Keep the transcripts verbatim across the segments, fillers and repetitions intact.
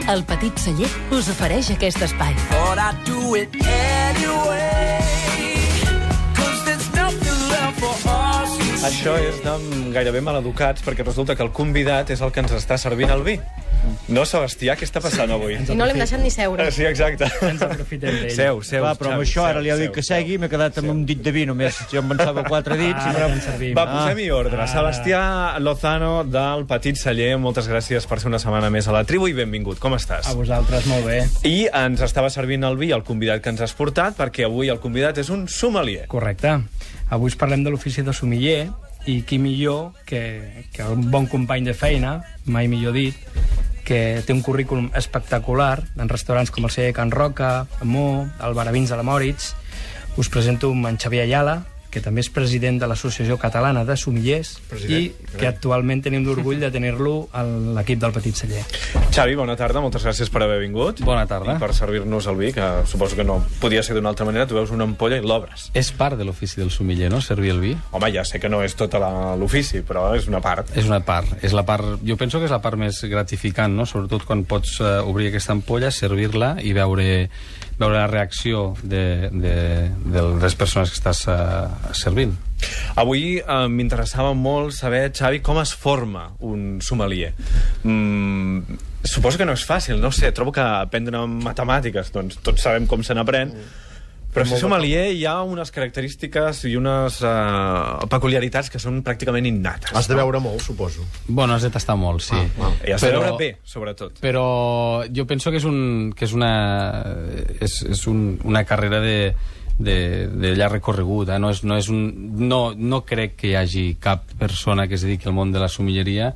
El Petit Celler us ofereix aquest espai. But I do it anyway, 'cause there's nothing left for us to say. Això és de gairebé maleducats, perquè resulta que el convidat és el que ens està servint el vi. No, Sebastià, què està passant avui? I no l'hem deixat ni seure. Sí, exacte. Ens aprofitem d'ell. Seu, seu, Va, però amb Xavi, això ara seu, li heu dit seu, que seu. segui, m'he quedat amb un dit de vi només. Jo em pensava quatre dits. Ah, i ara no... en servim. Va, posem-hi ordre. Ah. Sebastià Lozano, del Petit Celler, moltes gràcies per ser una setmana més a la tribu i benvingut. Com estàs? A vosaltres, molt bé. I ens estava servint el vi el convidat que ens has portat, perquè avui el convidat és un sommelier. Correcte. Avui us parlem de l'ofici de sommelier, i qui millor que, que un bon company de feina, mai millor dit, que té un currículum espectacular en restaurants com el Celler Can Roca, Amó, el Baravins de la Moritz. Us presento en Xavier Ayala, que també és president de l'Associació Catalana de Sommeliers i que actualment tenim l'orgull de tenir-lo a l'equip del Petit Celler. Xavi, bona tarda, moltes gràcies per haver vingut. Bona tarda. I per servir-nos el vi, que suposo que no podia ser d'una altra manera. Tu veus una ampolla i l'obres. És part de l'ofici del sommelier, no?, servir el vi. Home, ja sé que no és tota la- l'ofici, però és una part. És una part. És la part. Jo penso que és la part més gratificant, no?, sobretot quan pots uh, obrir aquesta ampolla, servir-la i veure, veure la reacció de, de, de les persones que estàs uh, servint. Avui eh, m'interessava molt saber, Xavi, com es forma un sommelier. Mm, suposo que no és fàcil, no sé, trobo que aprendre matemàtiques, doncs tots sabem com se n'aprèn, però ser sommelier hi ha unes característiques i unes uh, peculiaritats que són pràcticament innates. Has de veure molt, suposo. Bueno, has de tastar molt, sí. Ah, ah. I has de veure bé, sobretot. Però jo penso que és, un, que és una, és, és un, una carrera de, de, de llarg recorregut. Eh? No, és, no, és un, no, no crec que hi hagi cap persona que es dediqui al món de la sommelleria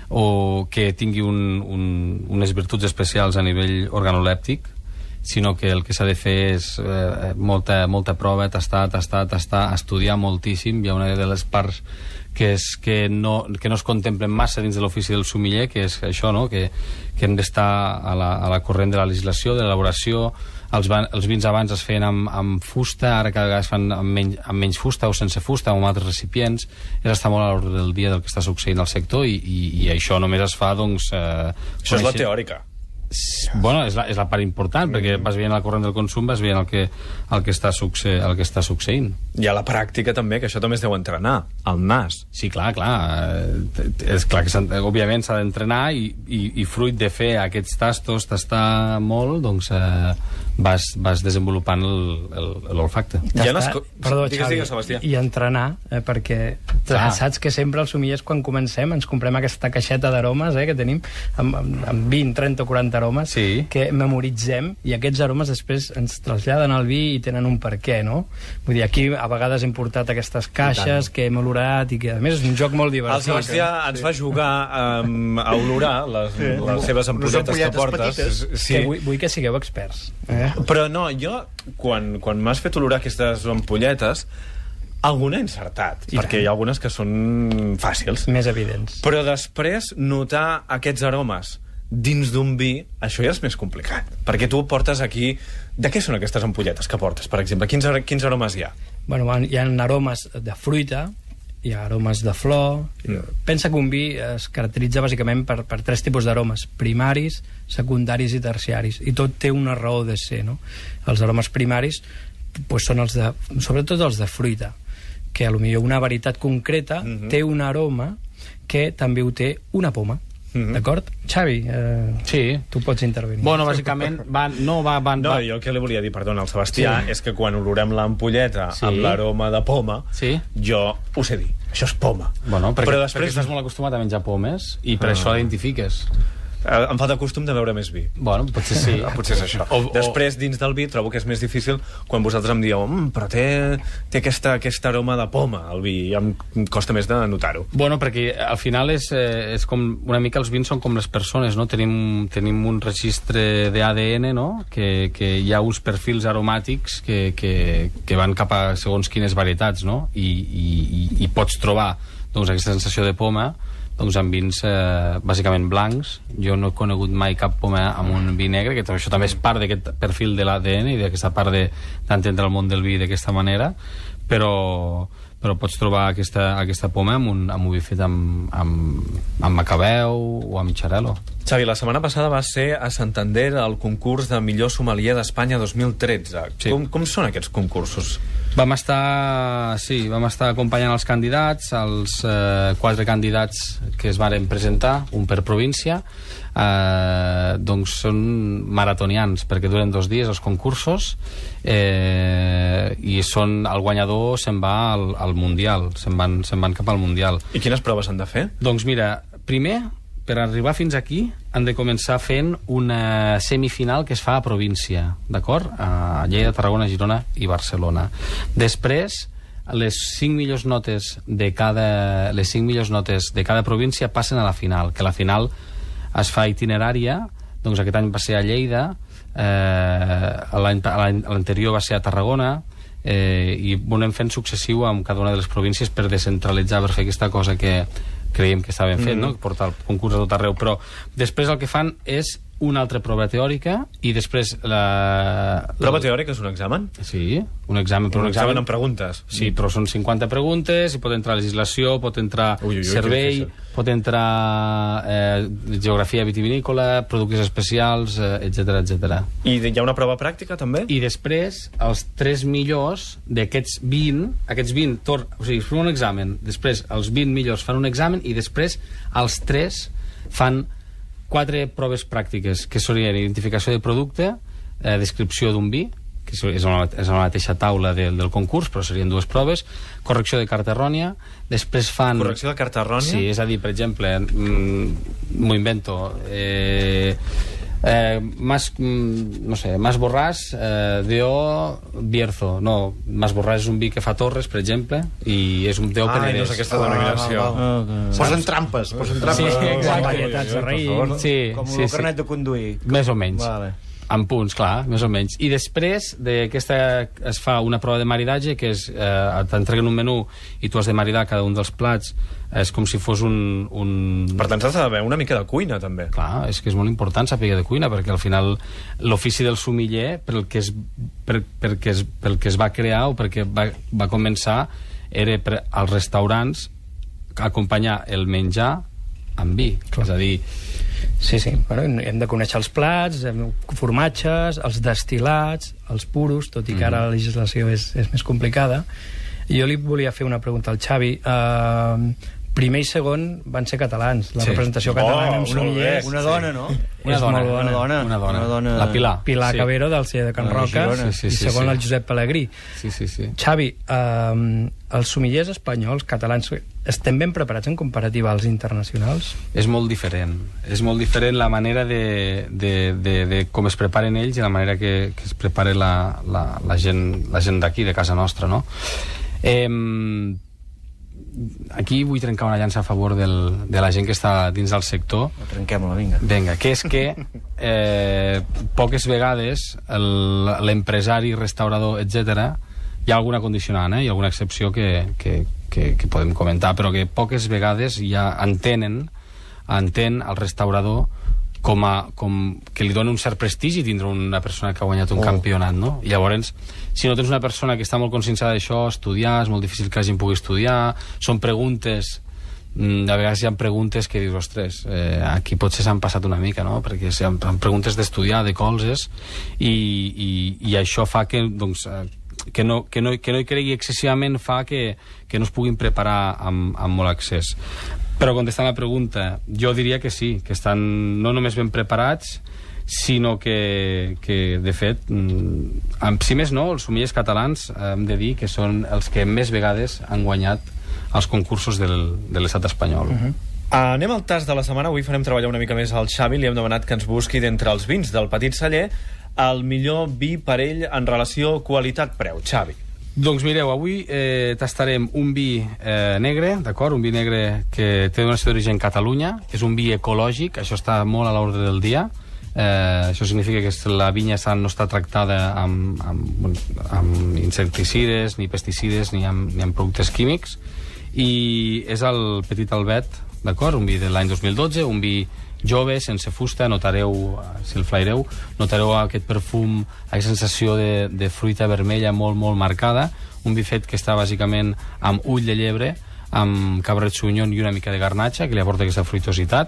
o que tingui un, un, unes virtuts especials a nivell organolèptic, sinó que el que s'ha de fer és eh, molta, molta prova, tastar, tastar, tastar, estudiar moltíssim. Hi ha una de les parts que, és, que, no, que no es contemplen massa dins de l'ofici del sommelier, que és això, no?, que, que hem d'estar a, la, a la corrent de la legislació, de l'elaboració. Els, van, els vins abans es feien amb, amb fusta, ara cada vegada es fan amb menys, amb menys fusta o sense fusta o amb altres recipients. És estar molt a l'ordre del dia del que està succeint al sector i, i, i això només es fa, doncs... Eh, Això és la teòrica. Bueno, és la, és la part important, mm. perquè vas veient el corrent del consum, vas veient el que, el que, està, succe, el que està succeint. Hi ha la pràctica també, que això també es deu entrenar, el nas. Sí, clar, clar. Eh, és clar que òbviament s'ha d'entrenar i, i, i fruit de fer aquests tastos, tastar molt, doncs eh, vas, vas desenvolupant l'olfacte. Hi ha les Tastar, co- perdó, digues, Xavi, digues, Sebastià. i entrenar, eh, perquè Clar. saps que sempre els sommeliers quan comencem ens comprem aquesta caixeta d'aromes eh, que tenim amb, amb, amb vint, trenta o quaranta aromes Sí. que memoritzem i aquests aromes després ens traslladen al vi i tenen un per què, no? Vull dir, aquí a vegades hem portat aquestes caixes que hem olorat i que a més és un joc molt El divertit. Sebastià ens va jugar um, a olorar les, les seves ampolletes que ampolletes portes. petites. Que vull, vull que sigueu experts. Eh? Però no, jo, quan, quan m'has fet olorar aquestes ampolletes, alguna he encertat, I perquè tant. hi ha algunes que són fàcils. Més evidents. Però després, notar aquests aromes dins d'un vi, això ja és més complicat. Perquè tu portes aquí... De què són aquestes ampolletes que portes, per exemple? Quins, ar- quins aromes hi ha? Bueno, hi ha aromes de fruita, hi ha aromes de flor... Mm. Pensa que un vi es caracteritza bàsicament per, per tres tipus d'aromes, primaris, secundaris i terciaris, i tot té una raó de ser, no? Els aromes primaris pues, són els de, sobretot els de fruita, que potser una varietat concreta mm-hmm. té un aroma que també ho té una poma. Mm-hmm. D'acord? Xavi, eh, Sí. tu pots intervenir. Bueno, bàsicament, van, no va... Van, No, va... jo el que li volia dir, perdona, al Sebastià, Sí. és que quan olorem l'ampolleta Sí. amb l'aroma de poma, Sí. jo ho sé dir, això és poma. Bueno, perquè, Però després... després perquè estàs molt acostumat a menjar pomes i per Ah. això l'identifiques. Eh, em falta costum de beure més vi. Bueno, potser sí. Ah, potser és això. O, o... Després, dins del vi, trobo que és més difícil quan vosaltres em dieu mm, però té, té aquesta, aquest aroma de poma, el vi, i em costa més de notar-ho. Bueno, perquè al final és, eh, és com una mica els vins són com les persones, no? Tenim, tenim un registre d'A D N, no? Que, que hi ha uns perfils aromàtics que, que, que van cap a segons quines varietats, no? I, i, i, i pots trobar doncs, aquesta sensació de poma doncs amb vins eh, bàsicament blancs. Jo no he conegut mai cap poma amb un vi negre, que això també és part d'aquest perfil de l'A D N i d'aquesta part d'entendre de, el món del vi d'aquesta manera, però, però pots trobar aquesta, aquesta poma amb un, amb un vi fet amb, amb, amb macabeu o amb xarel·lo. Xavi, la setmana passada va ser a Santander el concurs de millor sommelier d'Espanya dos mil tretze. Sí. Com, com són aquests concursos? Vam estar, sí, vam estar acompanyant els candidats, els eh, quatre candidats que es varen presentar, un per província. Eh, doncs són maratonians, perquè duren dos dies els concursos, eh, i són, el guanyador se'n va al, al Mundial, se'n van, se'n van cap al Mundial. I quines proves han de fer? Doncs mira, primer, per arribar fins aquí, han de començar fent una semifinal que es fa a província, d'acord? A Lleida, Tarragona, Girona i Barcelona. Després, les cinc millors notes de cada, les cinc millors notes de cada província passen a la final, que la final es fa itinerària. Doncs aquest any va ser a Lleida, eh, l'anterior va ser a Tarragona, eh, i ho anem fent successiu amb cada una de les províncies per descentralitzar, per fer aquesta cosa que creiem que estaven fent, mm. no? Portar el concurs a tot arreu. Però després el que fan és una altra prova teòrica i després la... Prova la... teòrica és un examen? Sí, un examen. Però un, un examen, examen amb preguntes. Sí, però són cinquanta preguntes i pot entrar legislació, pot entrar ui, ui, ui, servei, pot entrar eh, geografia vitivinícola, productes especials, eh, etcètera, etcètera. I hi ha una prova pràctica, també? I després, els tres millors d'aquests vint, aquests vint, tor... o sigui, fan un examen, després els vint millors fan un examen i després els tres fan quatre proves pràctiques, que serien identificació de producte, eh, descripció d'un vi, que és la, és la mateixa taula del, del concurs, però serien dues proves, correcció de carta errònia, després fan... Correcció de carta errònia? Sí, és a dir, per exemple, mm, m'ho invento, eh, eh, más, mm, no sé, Mas Borràs, eh, Deó Bierzo. No, Mas Borràs és un vi que fa Torres, per exemple, i és un Deó ah, Penedès. no és aquesta denominació. Ah, ah, ah. Posen trampes, posen trampes. Sí, exacte. Varietats de raïm. Sí, Com sí, el sí. carnet de conduir. Més o menys. Vale. En punts, clar, més o menys. I després d'aquesta es fa una prova de maridatge, que és, eh, t'entreguen un menú i tu has de maridar cada un dels plats. És com si fos un... un... Per tant, s'ha d'haver una mica de cuina, també. Clar, és que és molt important saber de cuina, perquè al final l'ofici del sommelier, pel que es, per, perquè es, pel que es va crear o perquè va, va començar, era per, als restaurants acompanyar el menjar amb vi. Clar. És a dir... Sí, sí. Bueno, hem de conèixer els plats, formatges, els destil·lats, els puros, tot i que ara la legislació és, és més complicada. Jo li volia fer una pregunta al Xavi. Uh, primer i segon van ser catalans. La sí. representació catalana amb sommeliers. Una dona, no? Una és dona, molt bona. una dona, una dona. Una dona. La Pilar. Pilar sí. Cabero, del C E de Can La Roca, Girona. Sí, sí, i sí, segon sí. el Josep Pelegrí. Sí, sí, sí. Xavi, eh, els sommeliers espanyols, catalans, estem ben preparats en comparativa als internacionals? És molt diferent. És molt diferent la manera de, de, de, de com es preparen ells i la manera que, que es prepara la, la, la gent, la gent d'aquí, de casa nostra, no? Eh, aquí vull trencar una llança a favor del, de la gent que està dins del sector. Trenquem-la, vinga. Vinga, que és que eh, poques vegades el- l'empresari, restaurador, etcètera, hi ha alguna condicionant, eh? Hi ha alguna excepció que, que, que, que podem comentar, però que poques vegades ja entenen, entén el restaurador com, a, com que li dona un cert prestigi tindre una persona que ha guanyat un oh. campionat, no? I llavors, si no tens una persona que està molt conscienciada d'això, estudiar, és molt difícil que la gent pugui estudiar, són preguntes, mm, a vegades hi ha preguntes que dius, ostres, eh, aquí potser s'han passat una mica, no? Perquè hi ha preguntes d'estudiar, de colzes, i, i, i això fa que, doncs, eh, que no, que, no, que no hi cregui excessivament, fa que, que no es puguin preparar amb, amb molt accés. Però contestant la pregunta, jo diria que sí, que estan no només ben preparats, sinó que, que de fet, mm, si més no, els sommeliers catalans hem de dir que són els que més vegades han guanyat els concursos del, de l'estat espanyol. Uh -huh. Uh, anem al tas de la setmana. Avui farem treballar una mica més al Xavi. Li hem demanat que ens busqui d'entre els vins del Petit Celler el millor vi per ell en relació qualitat-preu. Xavi. Doncs mireu, avui eh, tastarem un vi eh, negre, d'acord? Un vi negre que té una d'origen Catalunya. És un vi ecològic, això està molt a l'ordre del dia. Eh, això significa que la vinya no està tractada amb, amb, amb insecticides, ni pesticides, ni amb, ni amb productes químics. i és el Petit Albet, d'acord? Un vi de l'any dos mil dotze, un vi jove, sense fusta, notareu, si el flaireu, notareu aquest perfum, aquesta sensació de, de fruita vermella molt, molt marcada, un vi fet que està bàsicament amb ull de llebre, amb cabret suñón i una mica de garnatxa, que li aporta aquesta fruitositat,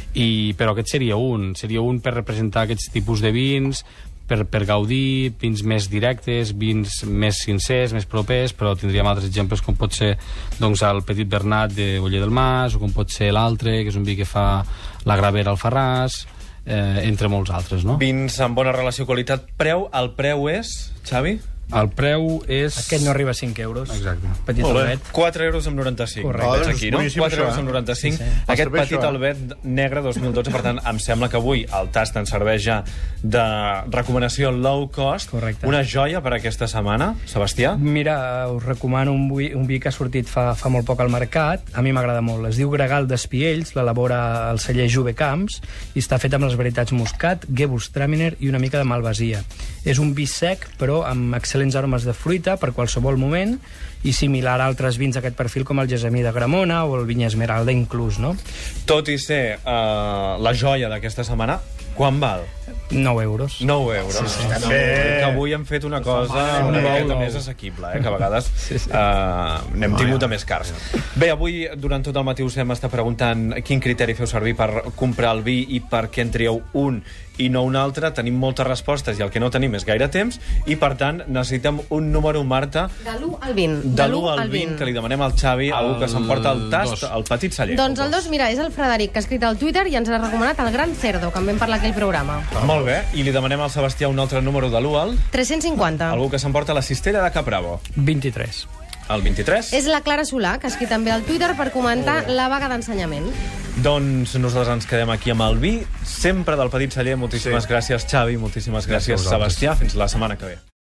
i, però aquest seria un, seria un per representar aquests tipus de vins, per, per gaudir, vins més directes, vins més sincers, més propers, però tindríem altres exemples com pot ser doncs, el Petit Bernat de Oller del Mas, o com pot ser l'altre, que és un vi que fa la Gravera al Farràs, eh, entre molts altres, no? Vins amb bona relació qualitat-preu. El preu és, Xavi? El preu és... Aquest no arriba a cinc euros. Exacte. Petit Albet. quatre euros amb noranta-cinc. Correcte. Veig Ah, aquí, no? boníssim, quatre això, euros eh? amb noranta-cinc. Sí, sí. Aquest Està bé, Petit això, eh? Albet negre dos mil dotze, per tant, em sembla que avui el tast ens serveix ja de recomanació low cost. Correcte. Una joia per aquesta setmana, Sebastià. Mira, us recomano un vi, un vi que ha sortit fa, fa molt poc al mercat. A mi m'agrada molt. Es diu Gregal d'Espiells, l'elabora el celler Juve Camps i està fet amb les varietats Muscat, Gewürztraminer i una mica de Malvasia. És un vi sec, però amb excel·lents aromes de fruita per qualsevol moment i similar a altres vins d'aquest perfil com el Gessamí de Gramona o el Vinya Esmeralda inclús, no? Tot i ser uh, la joia d'aquesta setmana, quan val? nou euros. nou euros. Sí, sí. No, que avui hem fet una cosa una miqueta més assequible, eh? Que a vegades sí, sí. Uh, n'hem tingut de més cars. Bé, avui, durant tot el matí, us hem estat preguntant quin criteri feu servir per comprar el vi i per què en trieu un i no un altre. Tenim moltes respostes i el que no tenim és gaire temps i, per tant, necessitem un número, Marta, de l'u al vint. de l'u al vint, que li demanem al Xavi, algú que s'emporta el tast, dos. el petit celler. Doncs el dos, mira, és el Frederic, que ha escrit al Twitter i ens ha recomanat el Gran Cerdo, que en vam parlar aquell programa. Molt bé, i li demanem al Sebastià un altre número de l'u al... tres-cents cinquanta. Algú que s'emporta la cistella de Capravo. vint-i-tres. El vint-i-tres. És la Clara Solà, que ha escrit també al Twitter per comentar la vaga d'ensenyament. Doncs nosaltres ens quedem aquí amb el vi, sempre del petit celler. Moltíssimes sí. gràcies, Xavi, moltíssimes gràcies, Gràcies a vosaltres. Sebastià. Fins la setmana que ve.